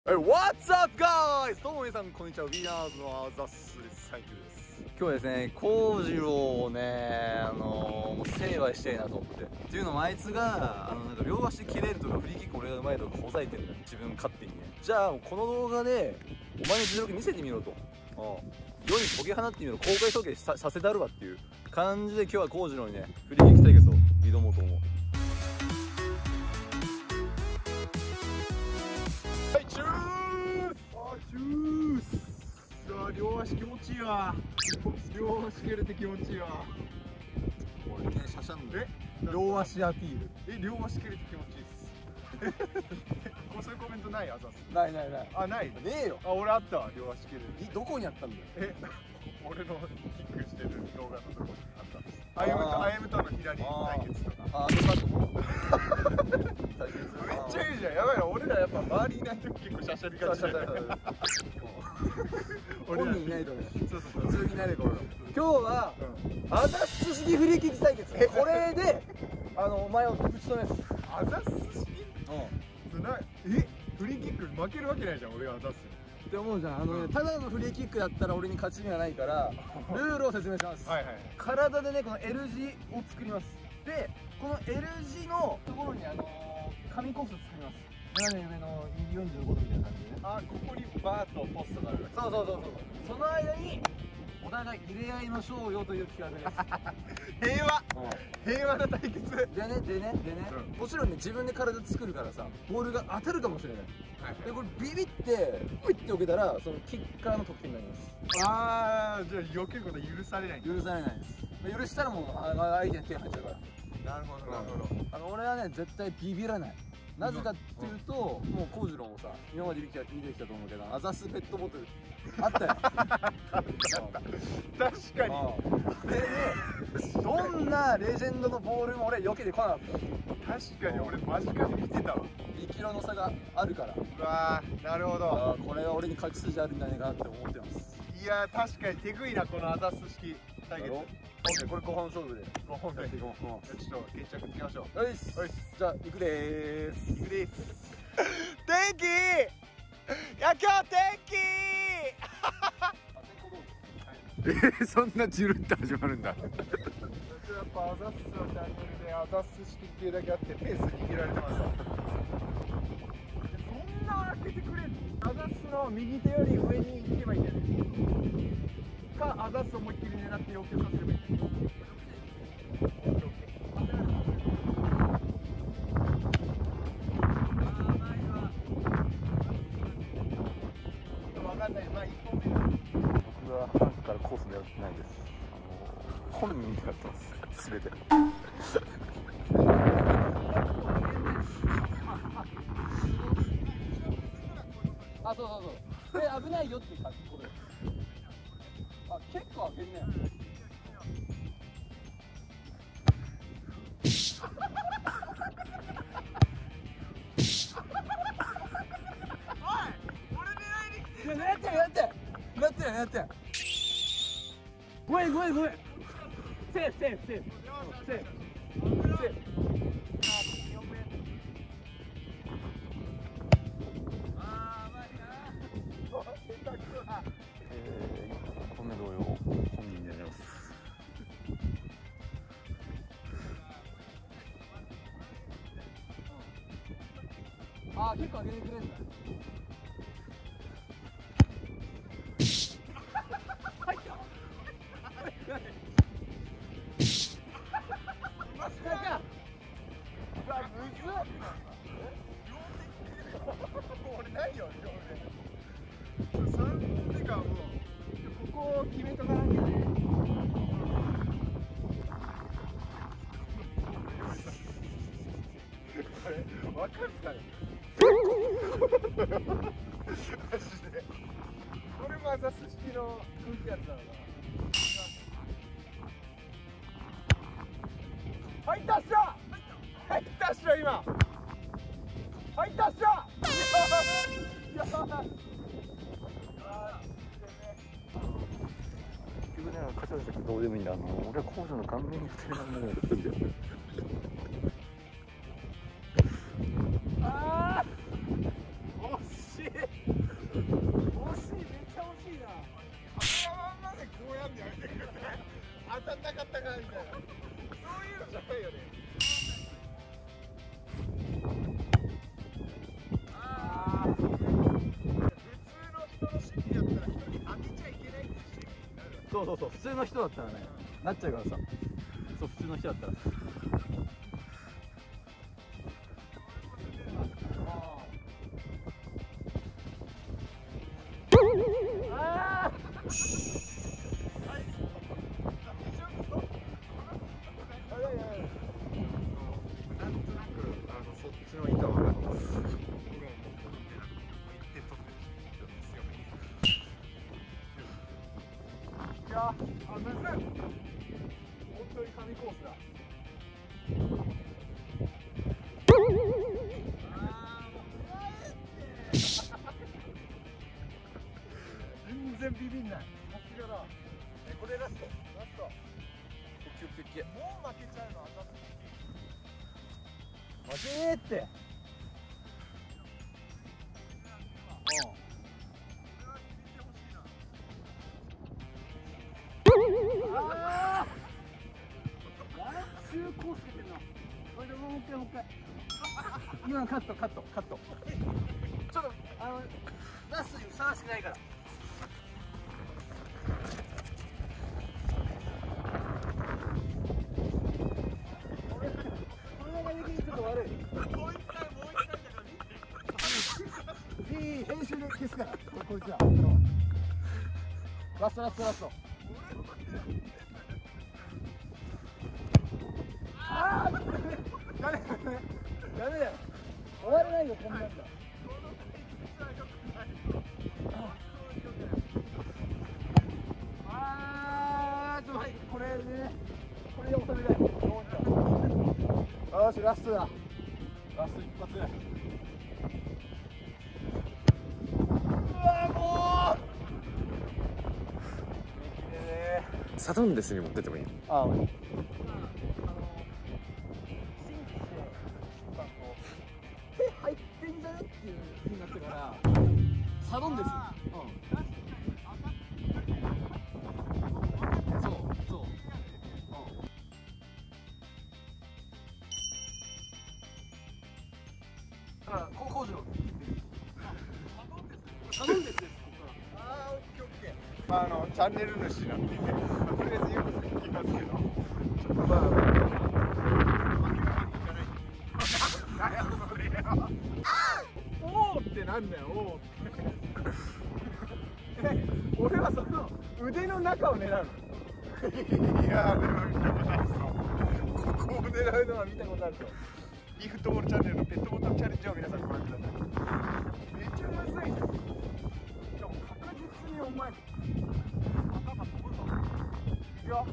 What's up, guys? どうも皆さん、こんにちは。ウィナーズのアザスです。サイクルです。今日はですね、幸次郎をね、もう成敗したいなと思って。っていうのもあいつが、なんか両足切れるとか、フリーキック俺がうまいとかほざいてるんだよ。自分勝手にね。じゃあ、この動画で、お前の実力見せてみろと。世に解き放ってみろ。公開処刑させたるわっていう感じで、今日は幸次郎にね、フリーキック対決を挑もうと思う。 チュース。さあ、両足気持ちいいわ。両足蹴れて気持ちいいわ。 俺ね、シャシャンの両足アピール。両足蹴れて気持ちいいっす。そういうコメントない？あざす。 ないないない。 あ、ない。 ねえよ。 俺あったわ。両足蹴れる。 どこにあったんだよ。 俺のキックしてる動画のとこにあったんです。アイムとの左対決とか。 めっちゃいいじゃん。やばいな。俺らやっぱ周りいないと結構シャシャリがちだよ。 本人いないとね。 そうそうそう。 普通になれる。今日はアザス式フリーキック対決。これでお前をぶち止めます。 アザス式？フリーキック負けるわけないじゃん。俺がアザスって思うじゃん。ただのフリーキックだったら俺に勝ち目はないからルールを説明します。体でね、この L 字を作ります。でこの L 字のところに紙コース作ります。斜め上の45度みたいな感じでね。 ここにバーとポストがある。 そうその間にお互い入れ合いましょうよという企画です。 平和な対決でね、もちろんね、自分で体作るからさ、ボールが当たるかもしれない。でこれビビってウイって避けたら、そのキッカーの得点になります。 じゃあ避けることは許されない。 許されないです。許したらもう相手に手入っちゃうから。 なるほど。 俺はね、絶対ビビらない。なぜかっていうと、もう幸次郎もさ、今まで見てきたと思うけど、アザスペットボトルあったよ。 確かに。 でね、どんなレジェンドのボールも俺避けてこなかった。 確かに俺間近で見てたわ。 2キロの差があるから。 うわー、なるほど。 これは俺に勝ち筋あるんじゃないかなって思ってます。 いやー、確かに手食いな、このアザス式対決。 これ5本勝負で。 5本で。ちょっと決着つけましょう。 よし。じゃあ行くでーす。 天気いい。今日天気そんなジルって始まるんだ。やっぱアザスのチャンネルでアザス式っていうだけあってペース握られてますわ。そんな開けてくれんの？アザスの右手より上に行けばいいんだよね。かアザスを思いっきり狙って要求させればいい。分かんない。まあ1本目僕は半からコース狙ってないです。本人でやってます。全て。そう。危ないよっていう感じ。これ。結構開けんね。狙ってごめんセーフ1本目同様本人でやります。結構上げてくれるんだ。 俺ないよ、3本目か。もうここを決めとかなきゃね。これ分かるかね。マジでこれもアザス式の空気圧なのかな。入ったっしょ今。入ったっしょ。 結局ね、勝ちはどうでもいいんだ。俺は後者の顔面に2人なんだよって言ってる。 惜しい。 なみたいな、そういうのじゃないよね。ああ、普通の人の心理だったら人に当てちゃいけないって心理になる。 そうそうそう、普通の人だったらね、なっちゃうからさ。そう、普通の人だったら。 いや、むずい。本当に神コースだ。全然ビビんない。さすがだ。これラスト。ラスト。もう負けちゃうのあざす。 負けって。今カット。ちょっとラストにふさわしくないから。これができるちょっと悪い。 もう一回だからいい編集で消すから。こいつら。ラスト。ああ、ダメだよ。終われないよ、こんなんだ。はい、これね、これで収めたい。よし、ラストだ。ラスト一発。うわ、もう。 サドンデスに持ってってもいい？ ああ、手入ってんじゃねっていう風になってから、サドンデス。そう。だから工事のサドンデスです。 ああ、オッケーオッケー。まあチャンネル主なんで、とりあえず言うこと聞きますけど、ちょっとまあ負けるわけにいかない。何やそれよ。おーってなんだよ、おーって。俺はその腕の中を狙うの。いやー、でも見たことあるぞ。ここを狙うのは見たことあるぞ。リフトボールチャンネルのペットボトルチャレンジを皆さんご覧ください。めっちゃむずいじゃん。しかも確実にお前頭飛ぶぞ。いくよ。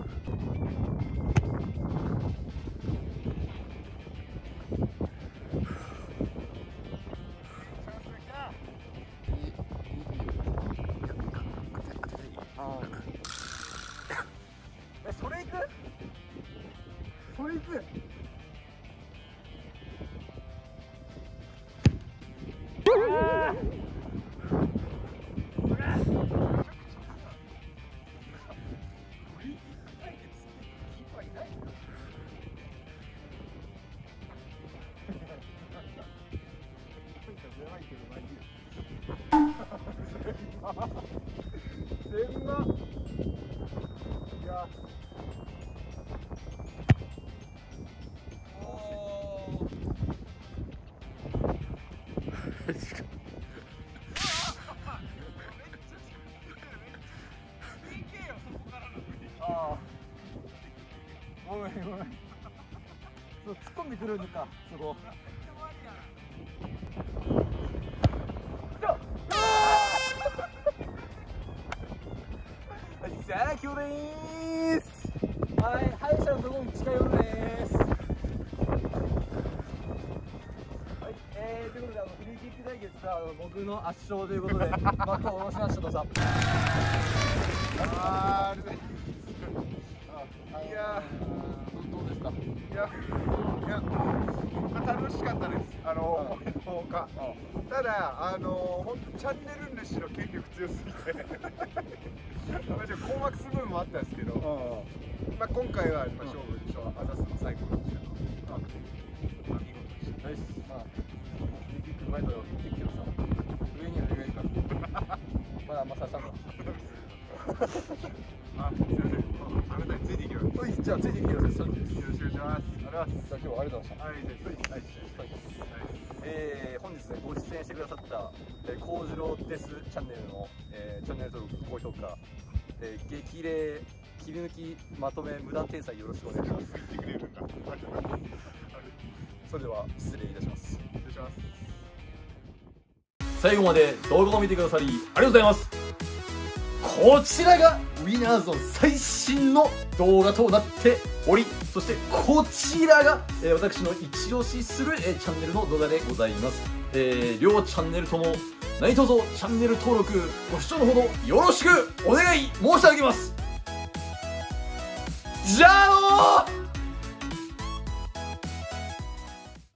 それいく？それいく？全な。いや。ごめん。そう突っ込んでくるんか、そこ。さあ、今日でーす。はい、歯医者のところに近寄るです。はい、ということでフリーキック対決は僕の圧勝ということで幕を下ろしましたとさ。いやー。 どうですか？ いや、まあ、楽しかったです。放課。ただ、本当チャンネル主の権力強すぎて困惑する部分もあったんですけど、まあ、今回は、まあ、勝負あざすの最後の確定、まあ、見事でした。 ナイス。まあフリーキックうまいと言ってきてるさ、上には上からまだあんま刺さんのあ、すいません。あなたについていきます。 はい、じゃあついてきてください。サンキューです。 よろしくお願いします。ありがとうございます。 じゃあ今日はありがとうございました。 はい、はい、 本日ねご出演してくださった幸次郎ですチャンネルの、チャンネル登録高評価、激励切り抜きまとめ無断転載よろしくお願いします。 言ってくれるんだ。 それでは失礼いたします。 失礼します。 最後まで動画を見てくださりありがとうございます。こちらがウィナーズの最新の動画となっており、そしてこちらが、私の一押しする、チャンネルの動画でございます。両チャンネルとも何卒チャンネル登録ご視聴のほどよろしくお願い申し上げます。じゃあのー